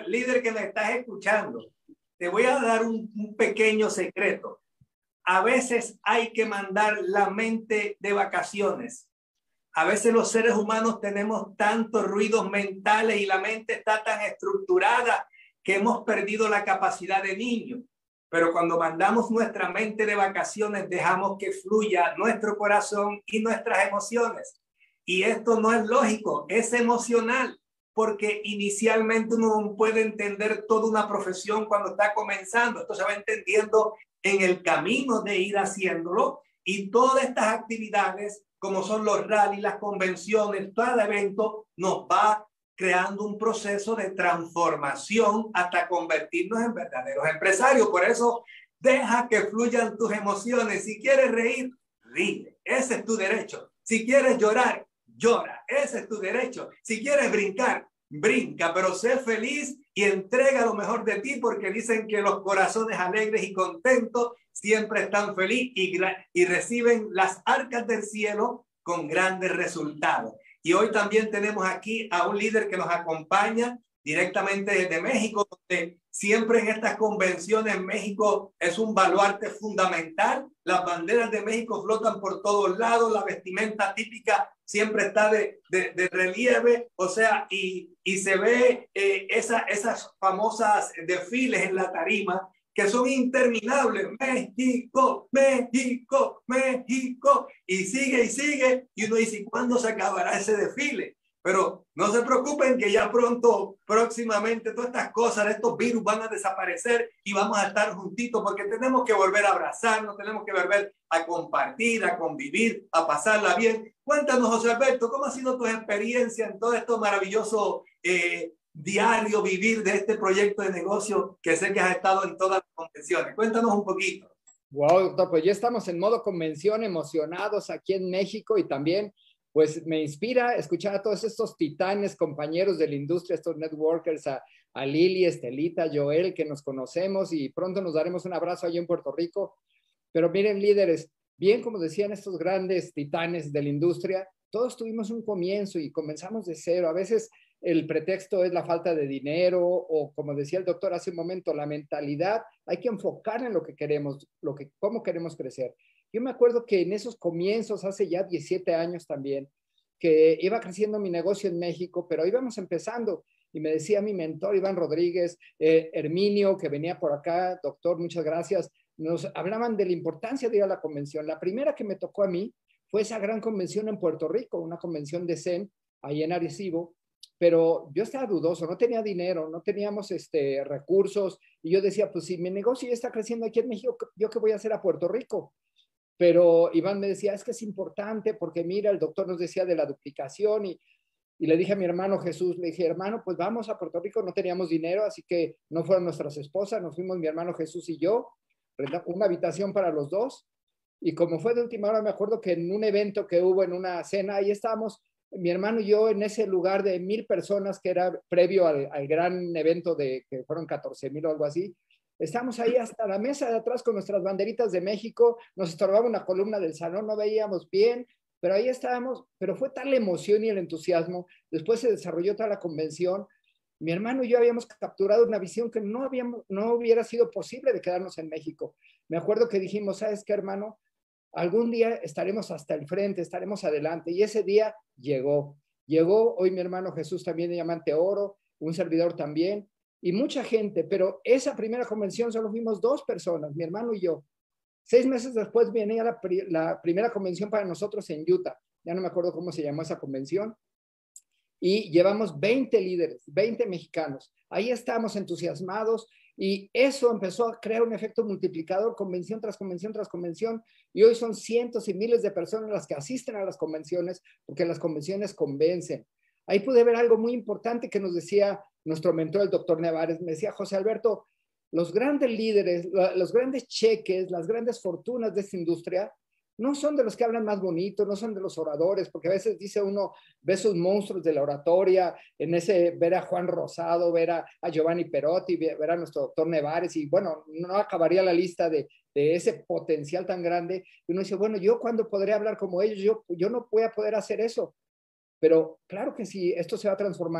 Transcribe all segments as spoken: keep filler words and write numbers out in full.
líder que me estás escuchando, te voy a dar un, un pequeño secreto. A veces hay que mandar la mente de vacaciones. A veces los seres humanos tenemos tantos ruidos mentales y la mente está tan estructurada que hemos perdido la capacidad de niño. Pero cuando mandamos nuestra mente de vacaciones, dejamos que fluya nuestro corazón y nuestras emociones. Y esto no es lógico, es emocional, porque inicialmente uno no puede entender toda una profesión cuando está comenzando. Esto se va entendiendo en el camino de ir haciéndolo, y todas estas actividades, como son los rallies, las convenciones, cada evento nos va creando un proceso de transformación hasta convertirnos en verdaderos empresarios. Por eso, deja que fluyan tus emociones. Si quieres reír, ríe. Ese es tu derecho. Si quieres llorar, llora. Ese es tu derecho. Si quieres brincar, brinca, pero sé feliz y entrega lo mejor de ti, porque dicen que los corazones alegres y contentos siempre están felices y, y reciben las arcas del cielo con grandes resultados. Y hoy también tenemos aquí a un líder que nos acompaña directamente desde México, donde siempre en estas convenciones México es un baluarte fundamental. Las banderas de México flotan por todos lados, la vestimenta típica siempre está de, de, de relieve, o sea, y, y se ve eh, esa, esas famosas desfiles en la tarima que son interminables. México, México, México. Y sigue y sigue. Y uno dice, ¿cuándo se acabará ese desfile? Pero no se preocupen que ya pronto, próximamente, todas estas cosas, estos virus van a desaparecer y vamos a estar juntitos, porque tenemos que volver a abrazarnos, tenemos que volver a compartir, a convivir, a pasarla bien. Cuéntanos, José Alberto, ¿cómo ha sido tu experiencia en todo esto maravilloso eh, diario vivir de este proyecto de negocio que sé que has estado en todas las convenciones? Cuéntanos un poquito. Wow, doctor, pues ya estamos en modo convención, emocionados aquí en México, y también pues me inspira escuchar a todos estos titanes, compañeros de la industria, estos networkers, a, a Lili, Estelita, Joel, que nos conocemos y pronto nos daremos un abrazo allá en Puerto Rico. Pero miren, líderes, bien como decían estos grandes titanes de la industria, todos tuvimos un comienzo y comenzamos de cero. A veces el pretexto es la falta de dinero o, como decía el doctor hace un momento, la mentalidad. Hay que enfocar en lo que queremos, lo que, cómo queremos crecer. Yo me acuerdo que en esos comienzos, hace ya diecisiete años también, que iba creciendo mi negocio en México, pero íbamos empezando. Y me decía mi mentor, Iván Rodríguez, eh, Herminio, que venía por acá, doctor, muchas gracias, nos hablaban de la importancia de ir a la convención. La primera que me tocó a mí fue esa gran convención en Puerto Rico, una convención de Zen, ahí en Arecibo, pero yo estaba dudoso, no tenía dinero, no teníamos este, recursos, y yo decía, pues si mi negocio ya está creciendo aquí en México, ¿yo qué voy a hacer a Puerto Rico? Pero Iván me decía, es que es importante porque mira, el doctor nos decía de la duplicación, y, y le dije a mi hermano Jesús, le dije, hermano, pues vamos a Puerto Rico, no teníamos dinero, así que no fueron nuestras esposas, nos fuimos mi hermano Jesús y yo, una habitación para los dos, y como fue de última hora, me acuerdo que en un evento que hubo en una cena, ahí estábamos, mi hermano y yo en ese lugar de mil personas que era previo al, al gran evento de que fueron catorce mil o algo así. Estamos ahí hasta la mesa de atrás con nuestras banderitas de México, nos estorbaba una columna del salón, no veíamos bien, pero ahí estábamos, pero fue tal la emoción y el entusiasmo. Después se desarrolló toda la convención. Mi hermano y yo habíamos capturado una visión que no, habíamos, no hubiera sido posible de quedarnos en México. Me acuerdo que dijimos, ¿sabes qué, hermano? Algún día estaremos hasta el frente, estaremos adelante. Y ese día llegó. Llegó hoy mi hermano Jesús también de Diamante Oro, un servidor también, y mucha gente. Pero esa primera convención solo fuimos dos personas, mi hermano y yo. Seis meses después venía la, la primera convención para nosotros en Utah. Ya no me acuerdo cómo se llamó esa convención. Y llevamos veinte líderes, veinte mexicanos. Ahí estamos entusiasmados. Y eso empezó a crear un efecto multiplicador, convención tras convención tras convención, y hoy son cientos y miles de personas las que asisten a las convenciones, porque las convenciones convencen. Ahí pude ver algo muy importante que nos decía nuestro mentor, el doctor Nevares. Me decía, José Alberto, los grandes líderes, los grandes cheques, las grandes fortunas de esta industria, no son de los que hablan más bonito, no son de los oradores, porque a veces dice uno, ve sus monstruos de la oratoria, en ese, ver a Juan Rosado, ver a, a Giovanni Perotti, ver a nuestro doctor Nevares, y bueno, no acabaría la lista de, de ese potencial tan grande. Y uno dice, bueno, ¿yo cuándo podré hablar como ellos? Yo, yo no voy a poder hacer eso. Pero claro que sí, esto se va transformando.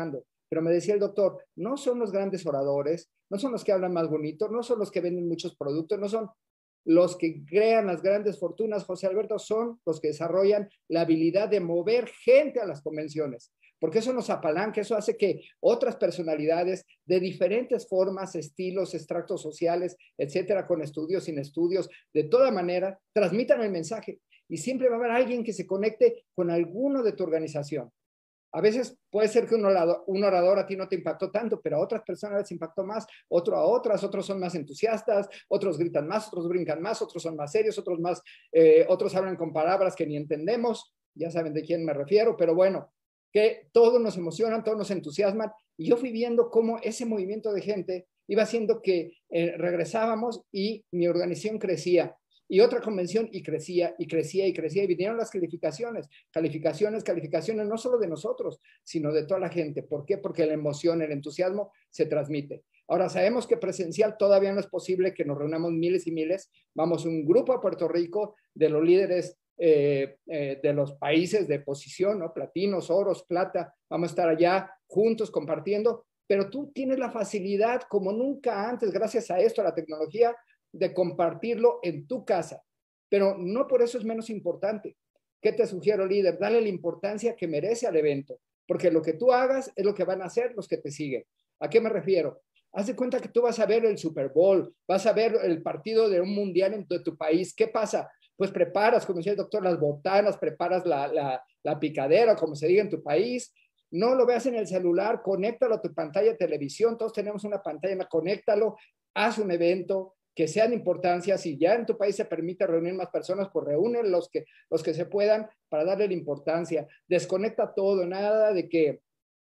Pero me decía el doctor, no son los grandes oradores, no son los que hablan más bonito, no son los que venden muchos productos, no son los que crean las grandes fortunas, José Alberto, son los que desarrollan la habilidad de mover gente a las convenciones, porque eso nos apalanca, eso hace que otras personalidades de diferentes formas, estilos, extractos sociales, etcétera, con estudios, sin estudios, de toda manera, transmitan el mensaje. Y siempre va a haber alguien que se conecte con alguno de tu organización. A veces puede ser que un orador, un orador a ti no te impactó tanto, pero a otras personas les impactó más, otro a otras, otros son más entusiastas, otros gritan más, otros brincan más, otros son más serios, otros más, eh, otros hablan con palabras que ni entendemos, ya saben de quién me refiero, pero bueno, que todos nos emocionan, todos nos entusiasman, y yo fui viendo cómo ese movimiento de gente iba haciendo que eh, regresábamos y mi organización crecía. Y otra convención y crecía y crecía y crecía y vinieron las calificaciones, calificaciones, calificaciones, no solo de nosotros, sino de toda la gente. ¿Por qué? Porque la emoción, el entusiasmo se transmite. Ahora sabemos que presencial todavía no es posible que nos reunamos miles y miles. Vamos un grupo a Puerto Rico de los líderes eh, eh, de los países de posición, ¿no? Platinos, oros, plata. Vamos a estar allá juntos compartiendo, pero tú tienes la facilidad como nunca antes, gracias a esto, a la tecnología, de compartirlo en tu casa, pero no por eso es menos importante. ¿Qué te sugiero, líder? Dale la importancia que merece al evento, porque lo que tú hagas es lo que van a hacer los que te siguen. ¿A qué me refiero? Haz de cuenta que tú vas a ver el Super Bowl, vas a ver el partido de un mundial en tu, tu país. ¿Qué pasa? Pues preparas, como decía el doctor, las botanas, preparas la, la, la picadera, como se diga en tu país. No lo veas en el celular, conéctalo a tu pantalla de televisión. Todos tenemos una pantalla, conéctalo, haz un evento que sean importancia. Si ya en tu país se permite reunir más personas, pues reúnen los que, los que se puedan para darle la importancia. Desconecta todo, nada de que,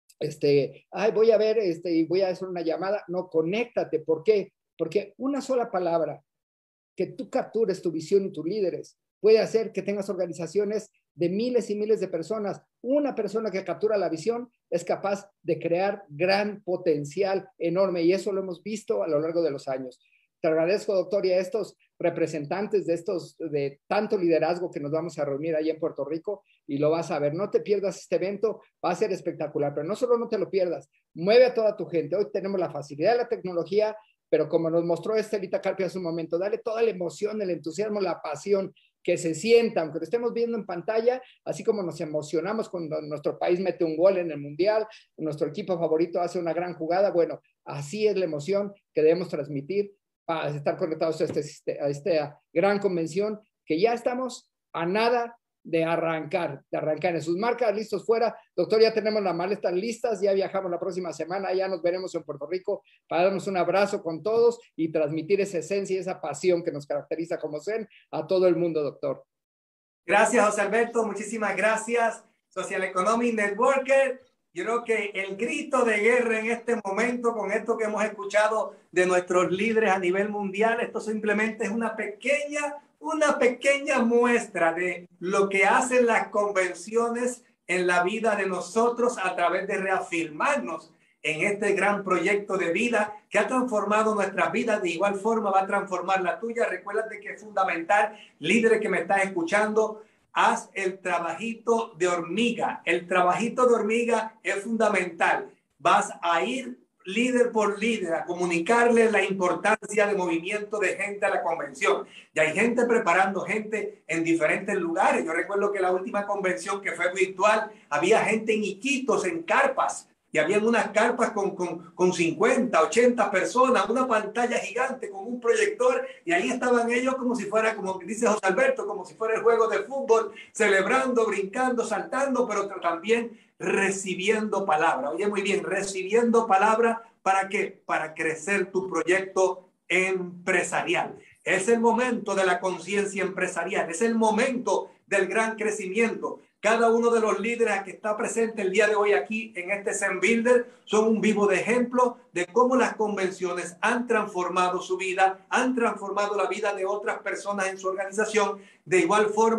este, ay, voy a ver este, y voy a hacer una llamada. No, conéctate. ¿Por qué? Porque una sola palabra que tú captures tu visión y tus líderes puede hacer que tengas organizaciones de miles y miles de personas. Una persona que captura la visión es capaz de crear gran potencial enorme, y eso lo hemos visto a lo largo de los años. Te agradezco, doctor, y a estos representantes de estos, de tanto liderazgo que nos vamos a reunir ahí en Puerto Rico, y lo vas a ver. No te pierdas este evento, va a ser espectacular, pero no solo no te lo pierdas, mueve a toda tu gente. Hoy tenemos la facilidad de la tecnología, pero como nos mostró Estelita Carpio hace un momento, dale toda la emoción, el entusiasmo, la pasión, que se sienta, aunque lo estemos viendo en pantalla, así como nos emocionamos cuando nuestro país mete un gol en el Mundial, nuestro equipo favorito hace una gran jugada. Bueno, así es la emoción que debemos transmitir para estar conectados a, este, a esta gran convención, que ya estamos a nada de arrancar, de arrancar en sus marcas, listos fuera. Doctor, ya tenemos las maletas listas, ya viajamos la próxima semana, ya nos veremos en Puerto Rico para darnos un abrazo con todos y transmitir esa esencia y esa pasión que nos caracteriza como Zen a todo el mundo, doctor. Gracias, José Alberto, muchísimas gracias. Social Economic Networker, yo creo que el grito de guerra en este momento, con esto que hemos escuchado de nuestros líderes a nivel mundial, esto simplemente es una pequeña, una pequeña muestra de lo que hacen las convenciones en la vida de nosotros a través de reafirmarnos en este gran proyecto de vida que ha transformado nuestras vidas. De igual forma va a transformar la tuya. Recuérdate que es fundamental, líderes que me estás escuchando, haz el trabajito de hormiga. El trabajito de hormiga es fundamental. Vas a ir líder por líder a comunicarle la importancia de movimiento de gente a la convención. Y hay gente preparando gente en diferentes lugares. Yo recuerdo que la última convención que fue virtual, había gente en Iquitos, en carpas, y habían unas carpas con, con, con cincuenta, ochenta personas, una pantalla gigante con un proyector, y ahí estaban ellos como si fuera, como dice José Alberto, como si fuera el juego de fútbol, celebrando, brincando, saltando, pero también recibiendo palabra. Oye, muy bien, recibiendo palabra, ¿para qué? Para crecer tu proyecto empresarial. Es el momento de la conciencia empresarial, es el momento del gran crecimiento. Cada uno de los líderes que está presente el día de hoy aquí en este Zen Builder son un vivo de ejemplo de cómo las convenciones han transformado su vida, han transformado la vida de otras personas en su organización. De igual forma,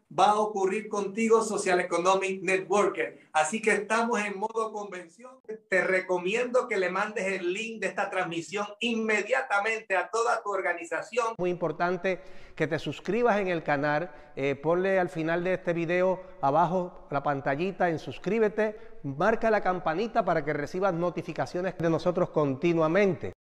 va a ocurrir contigo, Social Economic Networker. Así que estamos en modo convención. Te recomiendo que le mandes el link de esta transmisión inmediatamente a toda tu organización. Muy importante que te suscribas en el canal, eh, ponle al final de este video abajo la pantallita en suscríbete, marca la campanita para que recibas notificaciones de nosotros continuamente.